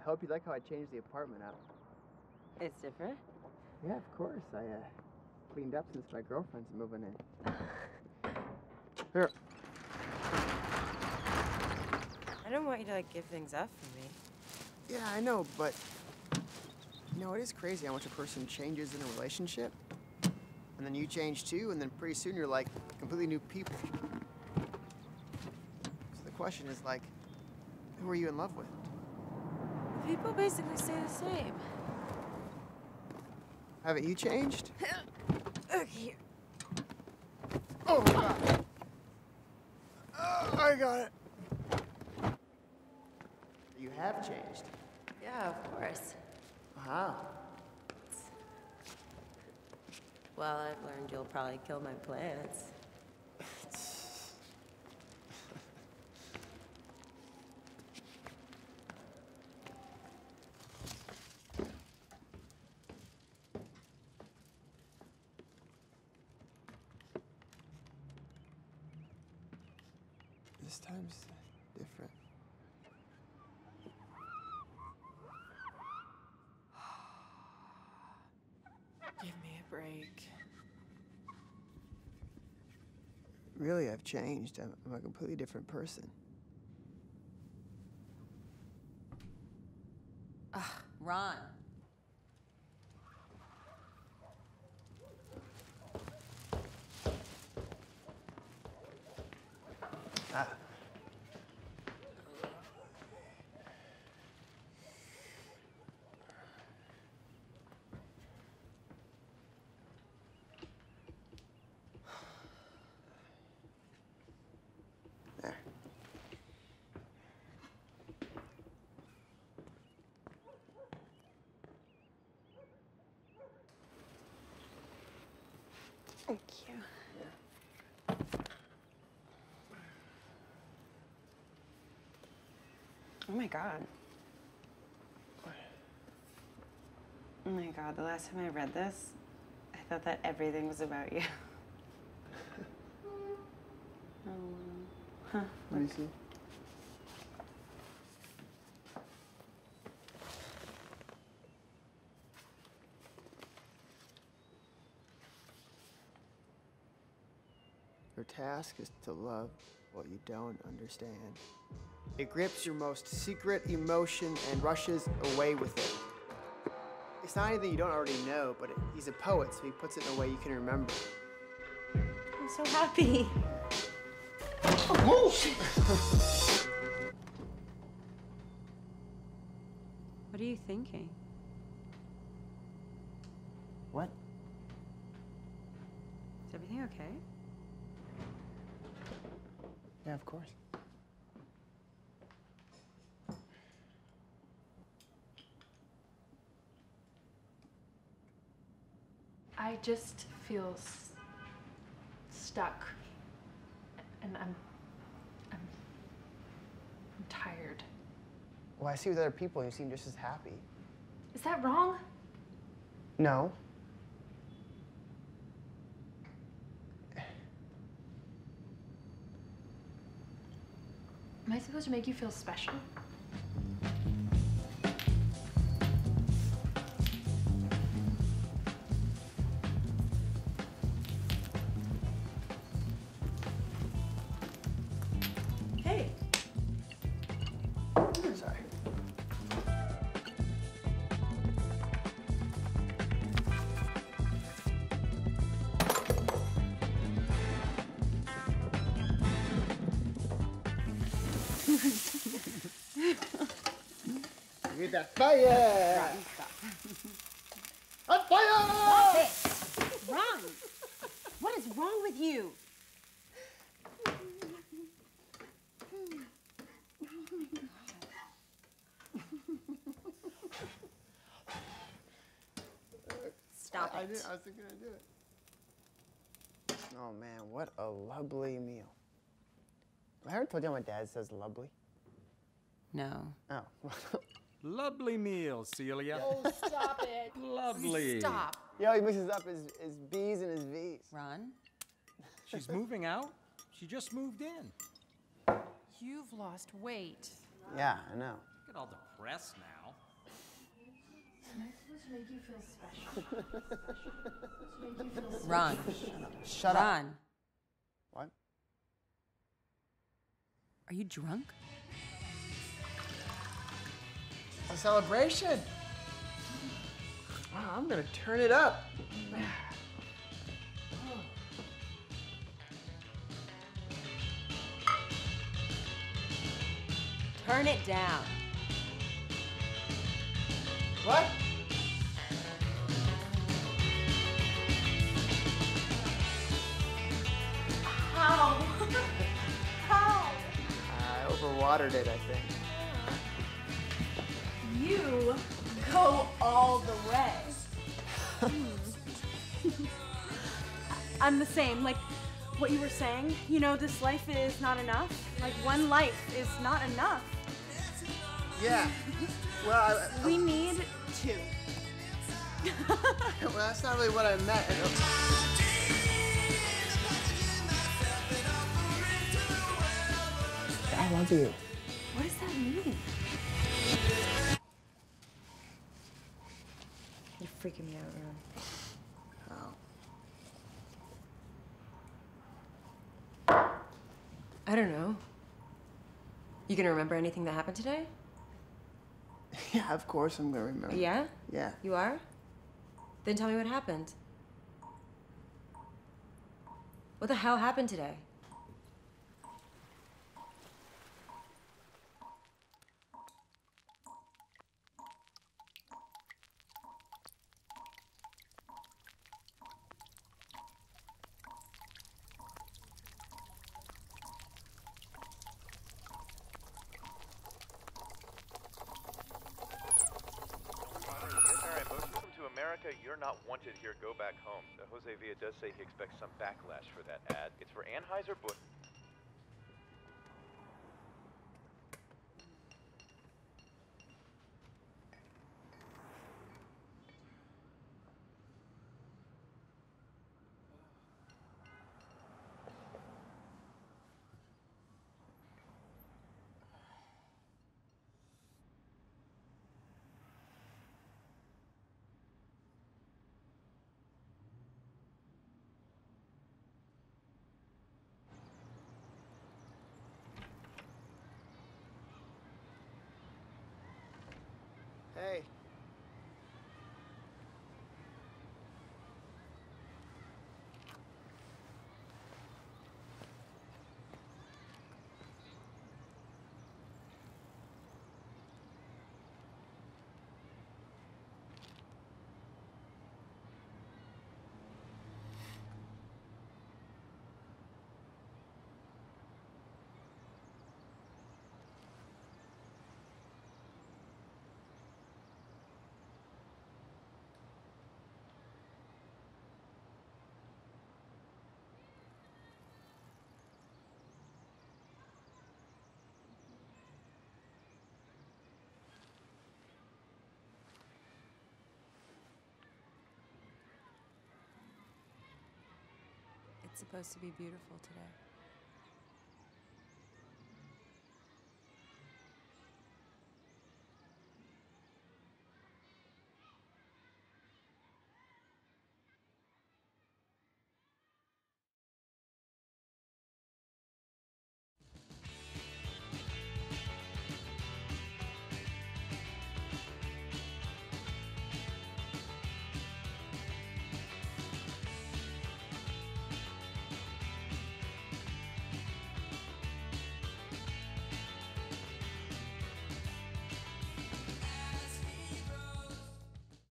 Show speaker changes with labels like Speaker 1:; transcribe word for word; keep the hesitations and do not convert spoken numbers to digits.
Speaker 1: hope you like how I changed the apartment up.
Speaker 2: It's different?
Speaker 1: Yeah, of course. I uh, cleaned up since my girlfriend's moving in. Here.
Speaker 2: I don't want you to, like, give things up for me.
Speaker 1: Yeah, I know, but... You know, it is crazy how much a person changes in a relationship. And then you change too, and then pretty soon you're like completely new people. So the question is like, who are you in love with?
Speaker 2: People basically stay the same.
Speaker 1: Haven't you changed?
Speaker 2: Okay.
Speaker 1: Oh, God. Oh, I got it. You have changed.
Speaker 2: Yeah, of course.
Speaker 1: How?
Speaker 2: Well, I've learned you'll probably kill my plants.
Speaker 1: This time's different.
Speaker 2: Give me a break.
Speaker 1: Really, I've changed. I'm, I'm a completely different person.
Speaker 2: Ugh, Ron.
Speaker 1: Ah. There.
Speaker 2: Thank you. Oh my God. Oh my God, the last time I read this, I thought that everything was about you. Oh, huh.
Speaker 1: Let me see. Your task is to love what you don't understand. It grips your most secret emotion and rushes away with it. It's not anything you don't already know, but it, he's a poet, so he puts it in a way you can remember.
Speaker 2: I'm so happy.
Speaker 1: Oh.
Speaker 2: What are you thinking?
Speaker 1: What?
Speaker 2: Is everything okay?
Speaker 1: Yeah, of course.
Speaker 3: I just feel s stuck, and I'm, I'm, I'm tired.
Speaker 1: Well, I see with other people, you seem just as happy.
Speaker 3: Is that wrong?
Speaker 1: No.
Speaker 3: Am I supposed to make you feel special?
Speaker 2: Hey.
Speaker 1: Sorry. Give me that fire!
Speaker 2: Ron, stop.
Speaker 1: On fire!
Speaker 2: Stop it! Ron! What is wrong with you? Stop
Speaker 1: I, I,
Speaker 2: it.
Speaker 1: did, I wasn't gonna do it. Oh man, what a lovely meal. I ever told you how my dad says lovely?
Speaker 2: No.
Speaker 1: Oh.
Speaker 4: Lovely meal, Celia.
Speaker 3: Oh, stop it.
Speaker 4: Lovely.
Speaker 3: Stop.
Speaker 1: Yo, he mixes up his, his B's and his V's.
Speaker 2: Ron?
Speaker 4: She's moving out. She just moved in.
Speaker 3: You've lost weight.
Speaker 1: Yeah, I know.
Speaker 4: Get all depressed now.
Speaker 3: Am I supposed to make you feel special? To make you feel special?
Speaker 5: Ron.
Speaker 1: Shut
Speaker 5: Ron.
Speaker 1: up. What?
Speaker 5: Are you drunk?
Speaker 1: A celebration. Wow, I'm gonna turn it up.
Speaker 5: Turn it down.
Speaker 1: What?
Speaker 3: How? How?
Speaker 1: I overwatered it, I think.
Speaker 3: You go all the way.
Speaker 6: I'm the same, like what you were saying, you know, this life is not enough. Like one life is not enough.
Speaker 1: Yeah. Well, I, I,
Speaker 6: We need two.
Speaker 1: well, that's not really what I meant. I love you.
Speaker 6: What does that mean?
Speaker 5: You're freaking me out, Ron.
Speaker 1: Oh.
Speaker 5: I don't know. You gonna remember anything that happened today?
Speaker 1: Yeah, of course I'm gonna remember.
Speaker 5: Yeah?
Speaker 1: Yeah.
Speaker 5: You are? Then tell me what happened. What the hell happened today?
Speaker 7: You're not wanted here, go back home. Uh, Jose Villa does say he expects some backlash for that ad. It's for Anheuser-Busch.
Speaker 1: Hey.
Speaker 5: It's supposed to be beautiful today.